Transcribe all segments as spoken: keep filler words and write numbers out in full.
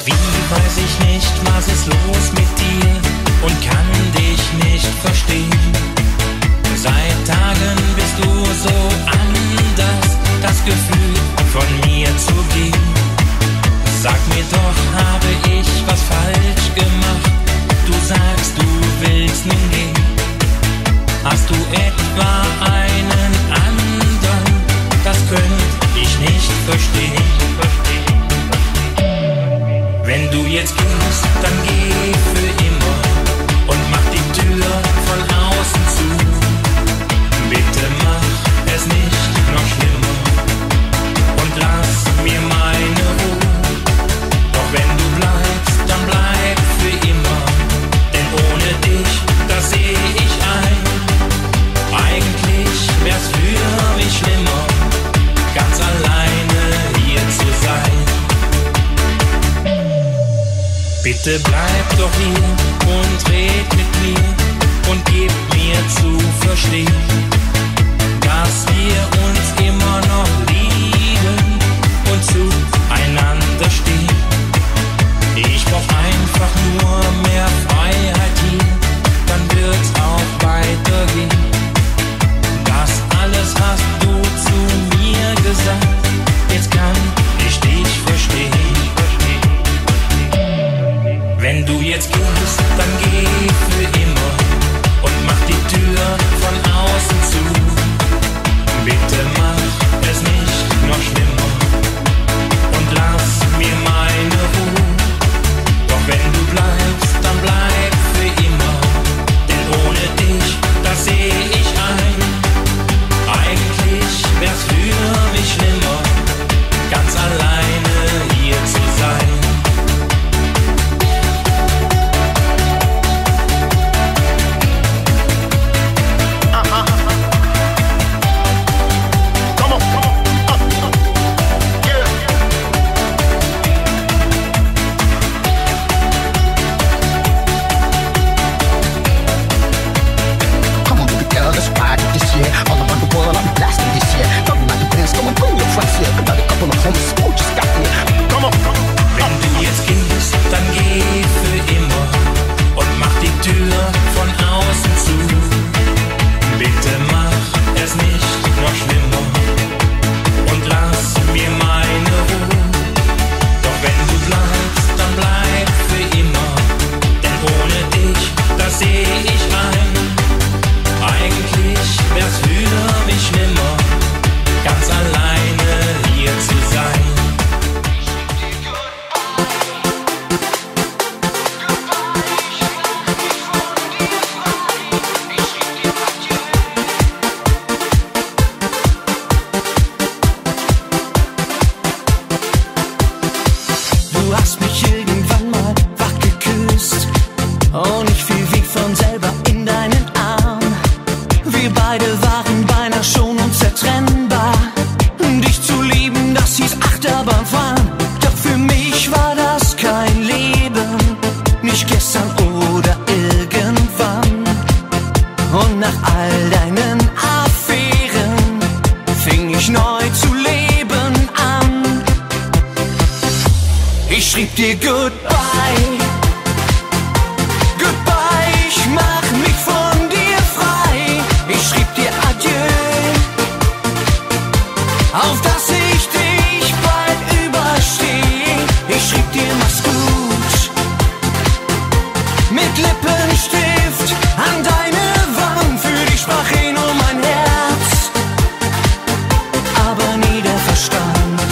Irgendwie weiß ich nicht, was ist los mit dir und kann dich nicht verstehen. Seit Tagen bist du so anders, das Gefühl von mir zu gehen. Sag mir doch, habe ich was falsch gemacht? Du sagst, du willst nun gehen. Hast du etwa einen anderen? Das könnte ich nicht verstehen. Wenn du jetzt gehst, dann geh für immer und mach die Tür von außen zu. Bitte mach es nicht noch schlimmer und lass mir meine Ruhe. Doch wenn du bleibst, dann bleib für immer, denn ohne dich, das seh ich ein. Eigentlich wär's für mich schlimmer, ganz alleine hier zu sein. Bitte bleib doch hier und red mit mir und gib mir zu verstehen, dass wir uns immer noch lieben und zueinander stehen. Ich brauch einfach nur mehr Freiheit hier, dann wird's auch weitergehen. Das alles hast du zu mir gesagt, jetzt kann ich dich verstehen. Wenn du jetzt gehst, dann geh für immer und mach die Tür von außen zu. Bitte mach es nicht noch schlimmer und lass mir meine Ruhe. Doch wenn du bleibst, dann bleib für immer, denn ohne dich, das seh ich ein. Eigentlich wär's für mich schlimmer, ganz alleine hier zu sein. Wenn du jetzt gehst, dann geh für immer und mach die Tür von außen zu. Bitte mach es nicht noch schlimmer und lass mir meine Ruhe. Doch wenn du bleibst, dann bleib für immer, denn ohne dich, das seh ich ein. Eigentlich wär's für mich schlimmer, ganz alleine hier zu sein. Du hast mich irgendwann mal wach geküsst und ich fiel wie von selber in deinen Arm. Wir beide waren beinahe schon unzertrennbar. Dich zu lieben, das hieß Achterbahnfahren. Doch für mich war das kein Leben, nicht gestern oder irgendwann. Und nach all deinen Affären fing ich neu zu leben an. Ich schrieb dir Goodbye, Goodbye, ich mach mich von dir frei. Ich schrieb dir Adieu, auf dass ich dich bald übersteh. Ich schrieb dir mach's gut, mit Lippenstift an deine Wand. Für dich sprach eh nur mein Herz, aber nie der Verstand.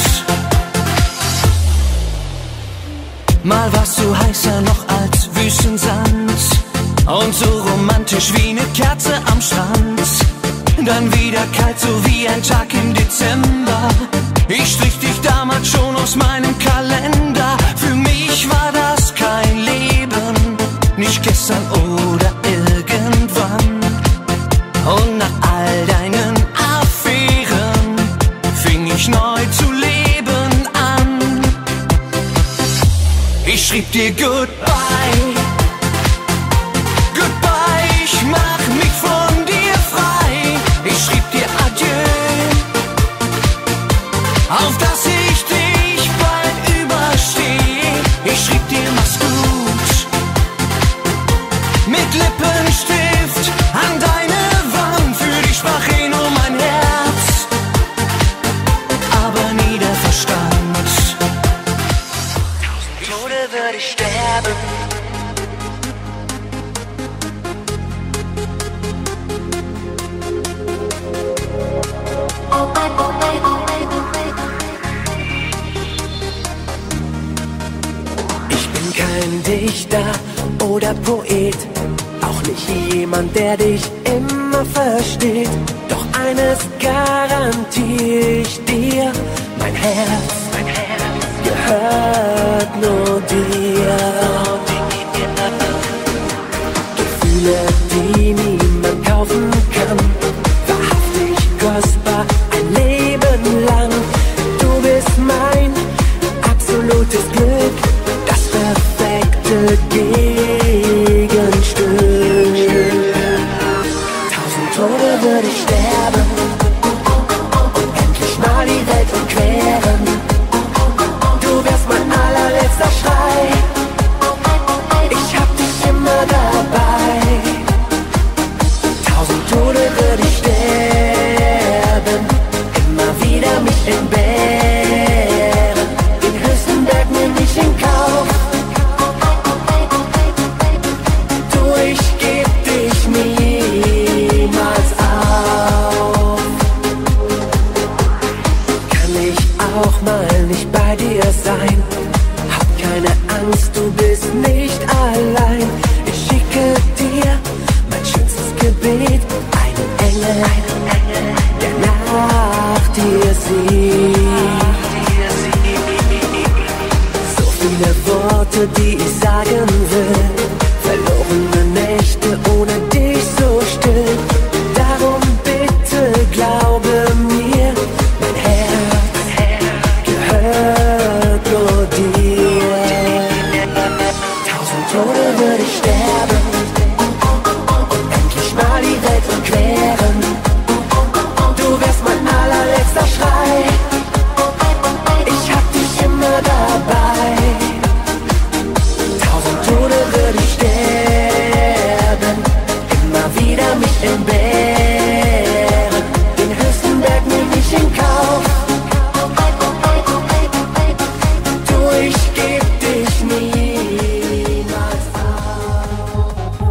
Mal warst du heißer noch als Wüstensand und so romantisch wie eine Kerze am Strand. Dann wieder kalt, so wie ein Tag im Dezember. Ich strich dich damals schon aus meinem Kalender. Für mich war das kein Leben, nicht gestern oder irgendwann. Und nach all deinen Affären fing ich neu zu leben an. Ich schrieb dir Goodbye, Goodbye, ich mach mich von dir frei. Ich schrieb dir Adieu, auf dass ich dich bald übersteh. Ich Dichter oder Poet, auch nicht jemand, der dich immer versteht. Doch eines garantiere ich dir, mein Herz, mein Herz gehört nur dir. Gefühle, die niemand kaufen kann, wahrhaftig kostbar, ein Leben lang. Du bist mein absolutes Glück, das perfekte Gegenstück. Tausend Tode würde ich sterben und endlich mal die Welt umqueren. Du wärst mein allerletzter Schrei, ich hab dich immer dabei. Tausend Tode würde ich sterben, immer wieder mich entbehren. Den höchsten Berg nehm ich in Kauf. Du, ich geb dich niemals auf. Kann ich auch mal nicht bei dir sein? Hab keine Angst, du bist nicht allein. Ich schicke dir mein schönstes Gebet, einen Engel, der nach dir sieht. So viele Worte, die ich sagen will, verlorene Nächte ohne dich so still. Darum bitte glaube mir, mein Herz gehört nur dir. Tausend Tode würde ich sterben und endlich mal die Welt umqueren. Du wärst mein allerletzter Schrei, ich hab dich immer dabei. Tausend Tode würde ich sterben, immer wieder mich entbehren. Den höchsten Berg nehm ich in Kauf. Du, ich geb dich niemals auf.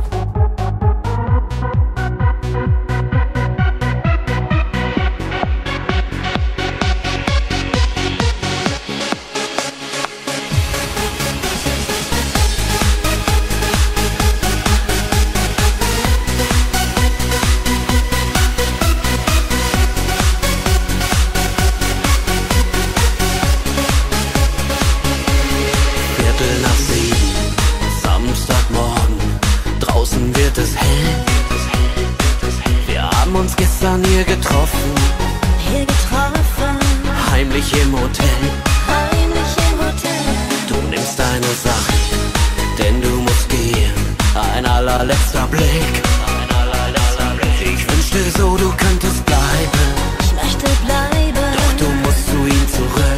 Viertel nach sieben, Samstagmorgen, draußen wird es hell. Wir haben uns gestern hier getroffen, Hier getroffen, heimlich im Hotel. heimlich im Hotel. Du nimmst deine Sachen, denn du musst gehen. Ein allerletzter Blick. Ich wünschte so, du könntest bleiben, Ich möchte bleiben, doch du musst zu ihm zurück.